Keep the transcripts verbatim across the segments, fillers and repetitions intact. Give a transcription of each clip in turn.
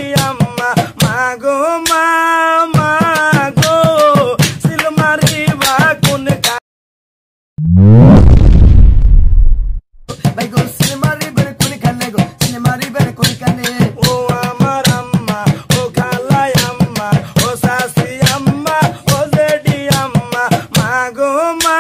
আম্মা মাগো মা মাগো সিল মারিবা কোন ভাই গো সিল মারিবে কোন কানে গো সিল মারিবে কোন কানে ও আমার আম্মা ও খালাই আম্মা ও শাশি আম্মা ও জেডি আম্মা মাগো মা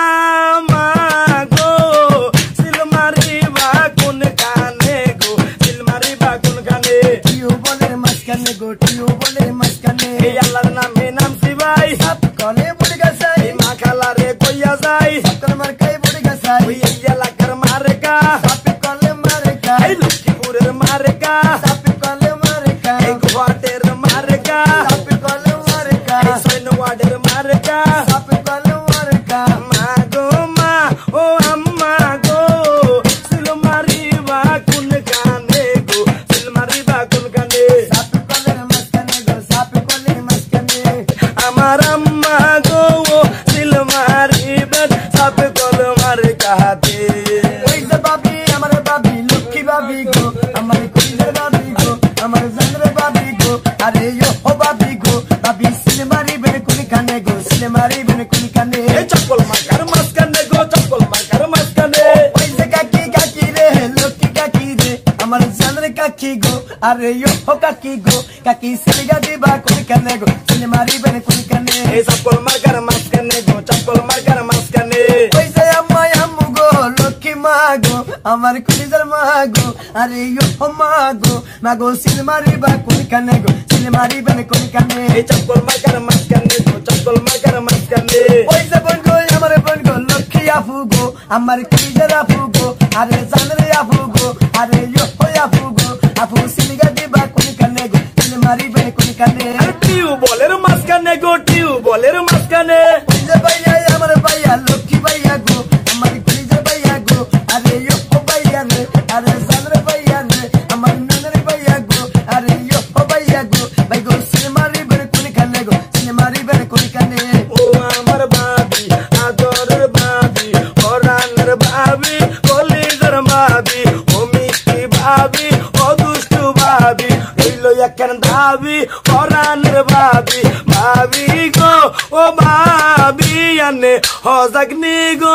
মাগো সিল মারিবা কোন কানে গো সিল মারিবা কোন কানে টিও বলে মাঝখানে গো টিও বলে মাঝখানে এই আল্লাহর নামে নামছি ভাই সাপ কলে পড়ে গেছে এই মা খালারে কইয়া যাই সাপের মার খাই পড়ে গেছে ওই এই এলাকার মারেকা সাপে কলে মারে কা এই লক্ষ্মীপুরের মারেকা সাপে কলে মারে কা এই গুয়াহাটের মারেকা সাপে কলে মারে কা এই সৈনওয়ার্ডের মারেকা সাপে কলে মারে কা মাগো মা ও আম্মা গো সিল মারিবা কোন কানে গো সিল মারিবা কোন কানে সাপে কলে মাঝখানে গো সাপে কলে মাঝখানে আমার আম্মা গো সিল মারিবা সাপ কল মারে কাহাতে ওই যে বাবি আমার বাবি লক্ষ্মী বাবি গো আমার কুইলের বাবি গো আমার জানরে বাবি গো আরে ইয়ো ও বাবি গো বাবি সিল মারিবে কোন কানে গো সিল মারিবে কোন কানে এই চপ্পল মার্কার মাঝখানে গো চপ্পল মার্কার মাঝখানে ওই যে কাকি কাকি রে লক্ষ্মী কাকি রে আমার জানরে কাকি গো আরে ইয়ো ও কাকি গো কাকি সিল গাদিবা কোন কানে গো সিল মারিবে কোন কানে এই চপ্পল মার্কার মাঝখানে গো চপ্পল মার্কার মাঝখানে ওই যে আম্মা আম্মু গো লক্ষ্মী মা গো আমার কুলিজার মা গো আরে ইয়ো ও মা গো মা গো সিল মারিবা কোন কানে গো সিল মারিবে কোন কানে এই চপ্পল মার্কার মাঝখানে গো চপ্পল মার্কার মাঝখানে ওই যে বোন গো আমার বোন গো লক্ষ্মী আপু গো আমার কুলিজার আপু গো আরে জানরে আপু গো আরে ইয়ো ও আপু গো আপু সিল গাদিবা কোন কানে গো সিল মারিবে কোন কানে আর টিউ বলের মাঝখানে গো টিউ বলের মাঝখানে ওই যে ভাইয়া আমার ভাইয়া লক্ষ্মী ভাইয়া গো আমার কুলিজার ভাইয়া গো আরে ইয়ো ও ভাইয়া রে আরে জানরে ভাইয়া রে আমার ননরে ভাইয়া গো আরে ইয়ো ও ভাইয়া গো ভাই গো সিল মারিবে কোন কানে গো সিল মারিবে কোন কানে ও আমার ভাবি আদরের ভাবি ওরানের ভাবি কলিজার ভাবি ও মিষ্টি ভাবি ও দুষ্টু ভাবি রইলো একখান ভাবি ওরানের ভাবি ভাবি গো ও ভাবি আনে হজাগনি গো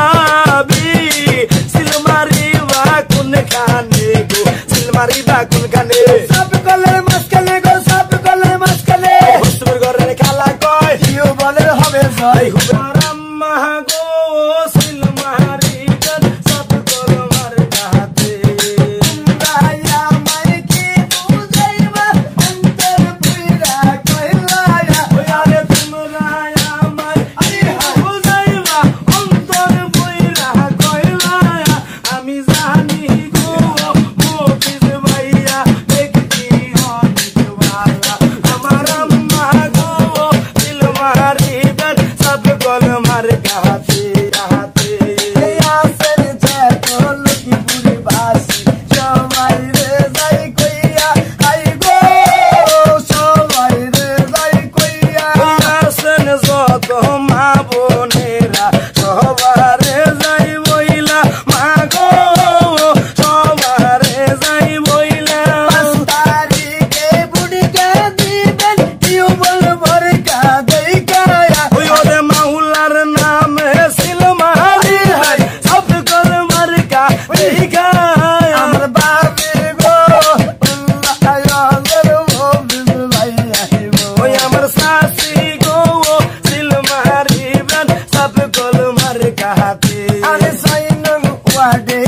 ভাবি সিল মারিবা কোন কানে গো সিল মারিবা কোন কানে সাপ কলের মাঝখানে গো সাপ কলের মাঝখানে হুসুর ঘরের খালা কয় কেউ বলে হবে জয় আমার আম্মা গো সিল মারিবা সাপ কল মার কাহাতে রায়া মাই কি বুঝাইবা অন্তর পুইরা কইলায়া ওই আরে তোমরা আমায় বুঝাইবা অন্তর বইরা কইলা আমি জানি গো মুকিস ভাইয়া দেখি অনিতওয়ালা আমার আম্মা গো দিল মারিবা সব কল মার কাহাতে কাহাতে এই আসেন যে লক্ষ্মী পুরি বাসি সবাই রে যাই কইয়া আই গো সবাই রে যাই কইয়া আসেন যত মা বোনেরা সবারে যাই বইলা মা গো সবারে যাই বইলা পাঁচ তারিখে বুড়িকে দিবেন কেউ বল ভরে কা দেই কায়া ওই ওরে মাওলার নামে সিল মারি হাই সব কল মার্কা দেখায় আমার বাবি গো আল্লাহ আয়ালের ওবিল ভাইয়া ওই আমার শাশি গো সিল মারিবেন সব কল মার্কা হাতে আরে সাইনং ওয়াডে